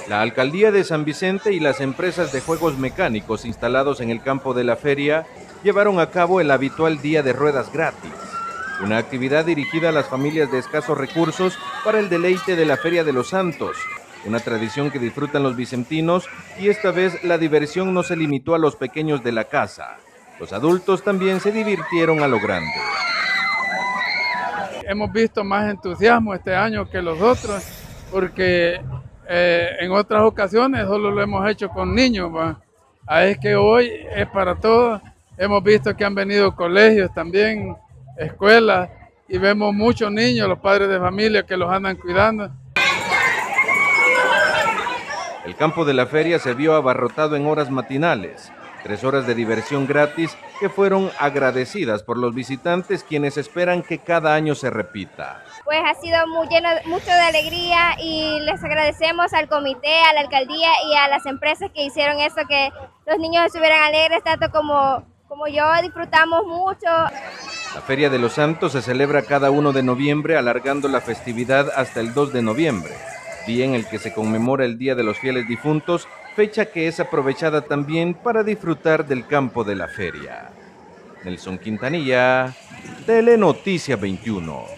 La alcaldía de San Vicente y las empresas de juegos mecánicos instalados en el campo de la feria llevaron a cabo el habitual Día de Ruedas Gratis, una actividad dirigida a las familias de escasos recursos para el deleite de la Feria de los Santos, una tradición que disfrutan los vicentinos, y esta vez la diversión no se limitó a los pequeños de la casa. Los adultos también se divirtieron a lo grande. Hemos visto más entusiasmo este año que los otros, porque en otras ocasiones solo lo hemos hecho con niños, ¿va? Es que hoy es para todos. Hemos visto que han venido colegios también, escuelas, y vemos muchos niños, los padres de familia que los andan cuidando. El campo de la feria se vio abarrotado en horas matinales, 3 horas de diversión gratis que fueron agradecidas por los visitantes, quienes esperan que cada año se repita. Pues ha sido mucho de alegría, y les agradecemos al comité, a la alcaldía y a las empresas que hicieron eso, que los niños estuvieran alegres tanto como yo. Disfrutamos mucho. La Feria de los Santos se celebra cada 1 de noviembre, alargando la festividad hasta el 2 de noviembre, día en el que se conmemora el Día de los Fieles Difuntos, fecha que es aprovechada también para disfrutar del campo de la feria. Nelson Quintanilla, Telenoticia 21.